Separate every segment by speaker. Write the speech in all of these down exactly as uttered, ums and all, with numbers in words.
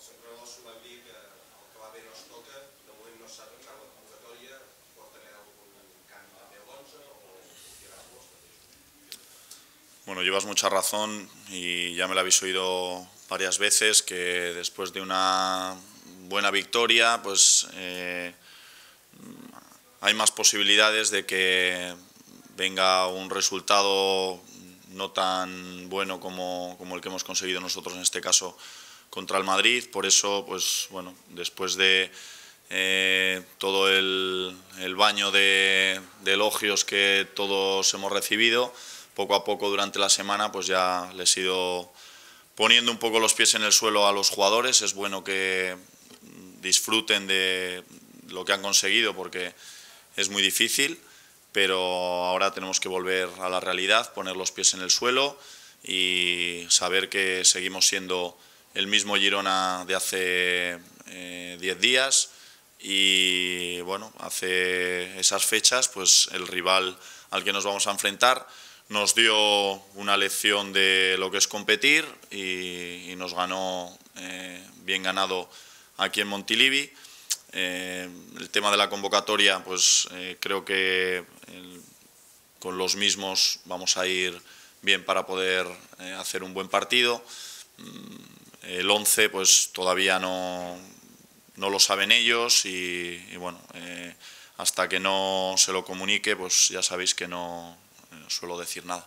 Speaker 1: els entrenadors s'ho van dir que el que va bé no es toca, de moment no s'ha tocat la convocatòria, pot haver algun canvi també a l'onze o quedarà amb els mateixos?
Speaker 2: Bueno, llevas mucha razón y ya me lo habéis oído varias veces, que después de una buena victoria, pues eh, hay más posibilidades de que venga un resultado no tan bueno como, como el que hemos conseguido nosotros en este caso contra el Madrid. Por eso, pues bueno, después de eh, todo el, el baño de, de elogios que todos hemos recibido, poco a poco durante la semana pues ya les he ido poniendo un poco los pies en el suelo a los jugadores. Es bueno que disfruten de lo que han conseguido porque es muy difícil, pero ahora tenemos que volver a la realidad, poner los pies en el suelo y saber que seguimos siendo el mismo Girona de hace eh, diez días y bueno, hace esas fechas pues el rival al que nos vamos a enfrentar nos dio una lección de lo que es competir y, y nos ganó eh, bien ganado aquí en Montilivi. Eh, el tema de la convocatoria, pues eh, creo que el, con los mismos vamos a ir bien para poder eh, hacer un buen partido. El once pues todavía no, no lo saben ellos y, y bueno, eh, hasta que no se lo comunique pues ya sabéis que no eh, suelo decir nada.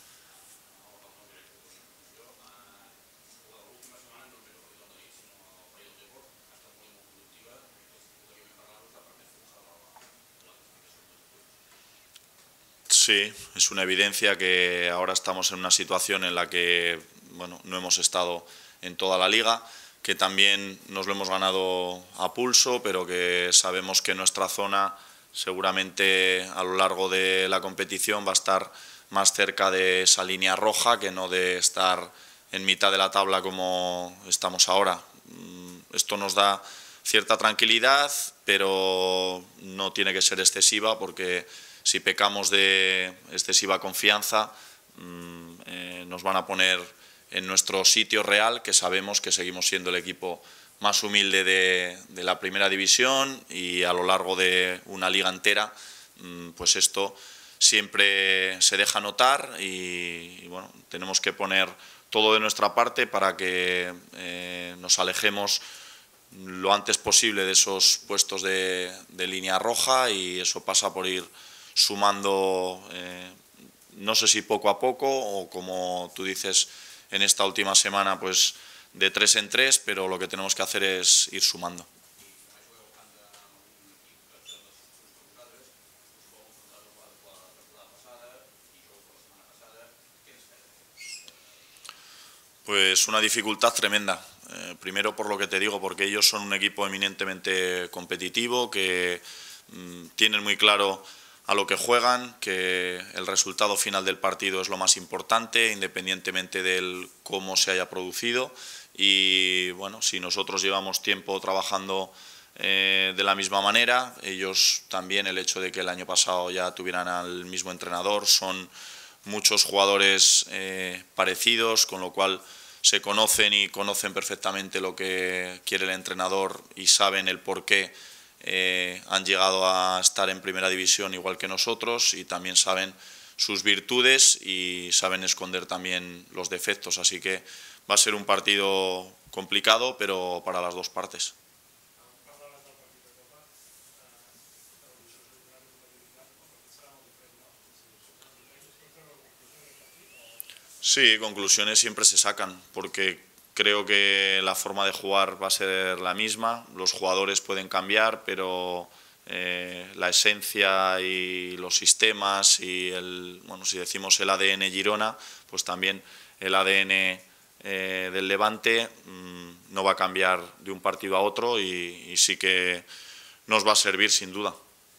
Speaker 2: Sí, es una evidencia que ahora estamos en una situación en la que bueno, no hemos estado en toda la liga, que también nos lo hemos ganado a pulso, pero que sabemos que nuestra zona seguramente a lo largo de la competición va a estar más cerca de esa línea roja que no de estar en mitad de la tabla como estamos ahora. Esto nos da cierta tranquilidad, pero no tiene que ser excesiva porque si pecamos de excesiva confianza eh, nos van a poner en nuestro sitio real, que sabemos que seguimos siendo el equipo más humilde de, de la primera división y a lo largo de una liga entera, pues esto siempre se deja notar y, y bueno, tenemos que poner todo de nuestra parte para que eh, nos alejemos lo antes posible de esos puestos de, de línea roja y eso pasa por ir sumando, eh, no sé si poco a poco o como tú dices en esta última semana, pues de tres en tres, pero lo que tenemos que hacer es ir sumando. Pues una dificultad tremenda. Eh, primero por lo que te digo, porque ellos son un equipo eminentemente competitivo, que mmm, tienen muy claro a lo que juegan, que el resultado final del partido es lo más importante, independientemente del cómo se haya producido. Y bueno, si nosotros llevamos tiempo trabajando eh, de la misma manera, ellos también, el hecho de que el año pasado ya tuvieran al mismo entrenador, son muchos jugadores eh, parecidos, con lo cual se conocen y conocen perfectamente lo que quiere el entrenador y saben el por qué eh, han llegado a estar en primera división igual que nosotros y también saben sus virtudes y saben esconder también los defectos, así que va a ser un partido complicado, pero para las dos partes. Sí, conclusiones siempre se sacan, porque creo que la forma de jugar va a ser la misma, los jugadores pueden cambiar, pero eh, la esencia y los sistemas y el, bueno, si decimos el A D N Girona, pues también el A D N eh, del Levante mmm, no va a cambiar de un partido a otro y, y sí que nos va a servir sin duda.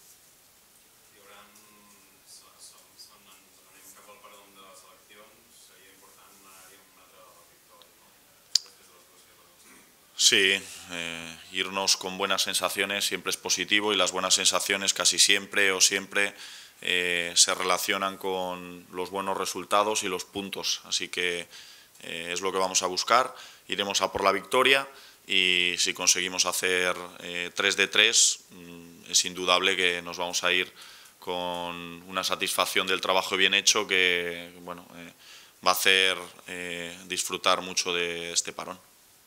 Speaker 2: Sí, eh, irnos con buenas sensaciones siempre es positivo y las buenas sensaciones casi siempre o siempre eh, se relacionan con los buenos resultados y los puntos, así que eh, es lo que vamos a buscar, iremos a por la victoria y si conseguimos hacer eh, tres de tres, mmm, es indudable que nos vamos a ir con una satisfacción del trabajo bien hecho que bueno, eh, va a hacer eh, disfrutar mucho de este parón.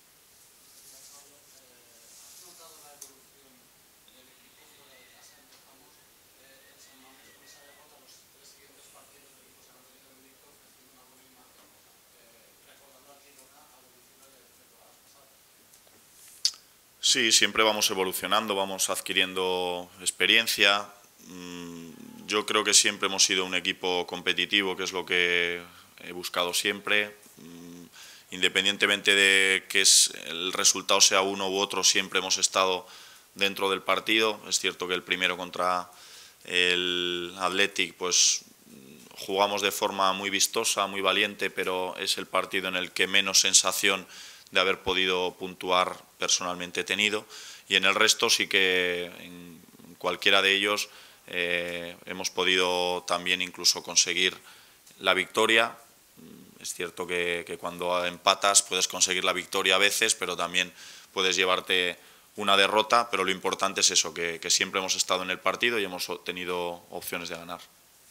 Speaker 2: Sí, siempre vamos evolucionando, vamos adquiriendo experiencia. Yo creo que siempre hemos sido un equipo competitivo, que es lo que he buscado siempre. Independientemente de que el resultado sea uno u otro, siempre hemos estado dentro del partido. Es cierto que el primero contra el Athletic, pues jugamos de forma muy vistosa, muy valiente, pero es el partido en el que menos sensación de haber podido puntuar personalmente he tenido, y en el resto sí que en cualquiera de ellos eh, hemos podido también incluso conseguir la victoria. Es cierto que, que cuando empatas puedes conseguir la victoria a veces, pero también puedes llevarte una derrota, pero lo importante es eso, que, que siempre hemos estado en el partido y hemos tenido opciones de ganar.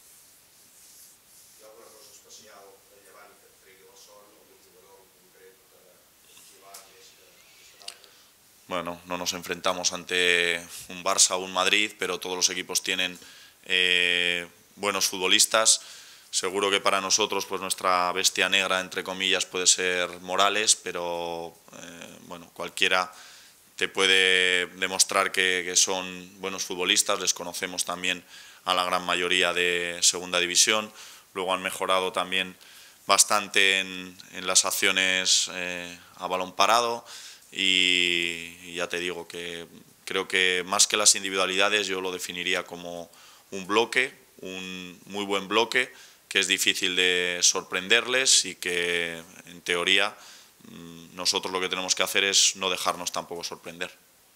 Speaker 2: Bueno, no nos enfrentamos ante un Barça o un Madrid, pero todos los equipos tienen eh, buenos futbolistas. Seguro que para nosotros pues nuestra bestia negra, entre comillas, puede ser Morales, pero eh, bueno, cualquiera te puede demostrar que, que son buenos futbolistas. Les conocemos también a la gran mayoría de segunda división. Luego han mejorado también bastante en, en las acciones eh, a balón parado. Y ya te digo que creo que más que las individualidades yo lo definiría como un bloque, un muy buen bloque, que es difícil de sorprenderles y que en teoría nosotros lo que tenemos que hacer es no dejarnos tampoco sorprender.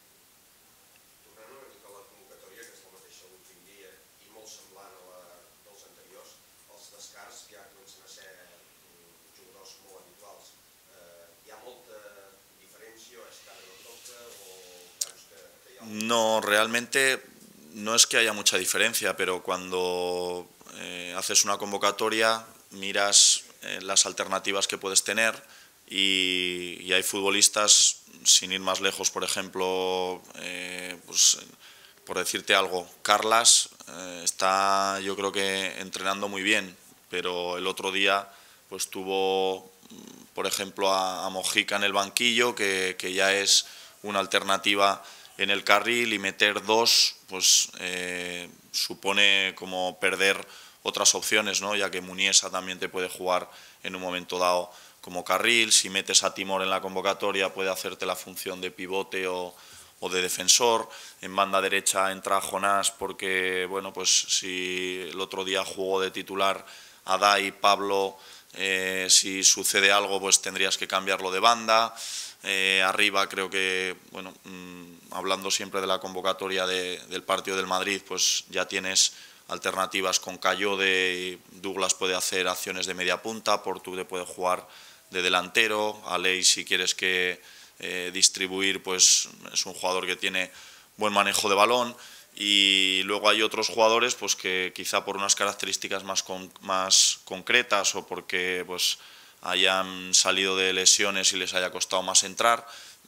Speaker 2: No, realmente no es que haya mucha diferencia, pero cuando eh, haces una convocatoria miras eh, las alternativas que puedes tener y, y hay futbolistas, sin ir más lejos, por ejemplo, eh, pues, por decirte algo, Carlas eh, está yo creo que entrenando muy bien, pero el otro día pues tuvo, por ejemplo, a, a Mojica en el banquillo, que, que ya es una alternativa en el carril, y meter dos pues eh, supone como perder otras opciones, ¿no? Ya que Muniesa también te puede jugar en un momento dado como carril. Si metes a Timor en la convocatoria puede hacerte la función de pivote o, o de defensor. En banda derecha entra Jonás porque, bueno, pues si el otro día jugó de titular Adai, Pablo, eh, si sucede algo pues tendrías que cambiarlo de banda. Eh, arriba creo que, bueno, mmm, hablando siempre de la convocatoria de, del partido del Madrid, pues ya tienes alternativas con Cayode, Douglas puede hacer acciones de media punta, Portu te puede jugar de delantero, Aleix si quieres que eh, distribuir, pues es un jugador que tiene buen manejo de balón, y luego hay otros jugadores pues que quizá por unas características más, con, más concretas o porque pues hayan salido de lesiones y les haya costado más entrar,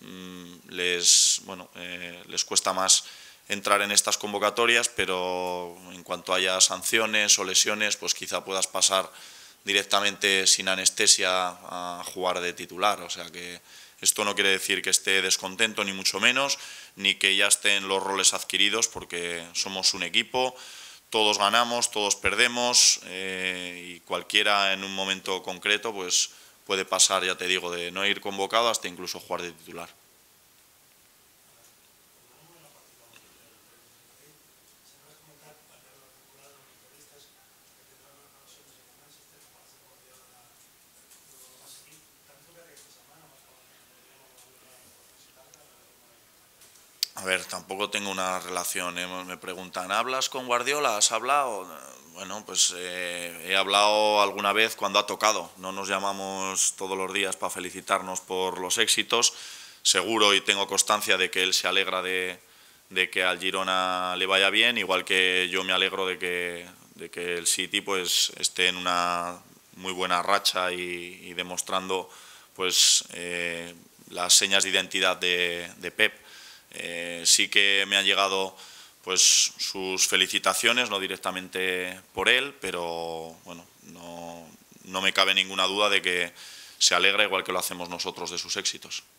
Speaker 2: les, bueno, eh, les cuesta más entrar en estas convocatorias, pero en cuanto haya sanciones o lesiones, pues quizá puedas pasar directamente sin anestesia a jugar de titular. O sea que esto no quiere decir que esté descontento, ni mucho menos, ni que ya estén los roles adquiridos, porque somos un equipo. Todos ganamos, todos perdemos, eh, y cualquiera en un momento concreto pues puede pasar, ya te digo, de no ir convocado hasta incluso jugar de titular. A ver, tampoco tengo una relación, ¿eh? Me preguntan, ¿hablas con Guardiola? ¿Has hablado? Bueno, pues eh, he hablado alguna vez cuando ha tocado. No nos llamamos todos los días para felicitarnos por los éxitos. seguro y tengo constancia de que él se alegra de, de que al Girona le vaya bien, igual que yo me alegro de que, de que el City pues esté en una muy buena racha y, y demostrando pues eh, las señas de identidad de, de Pep. Eh, sí que me han llegado pues sus felicitaciones, no directamente por él, pero bueno, no, no me cabe ninguna duda de que se alegra igual que lo hacemos nosotros de sus éxitos.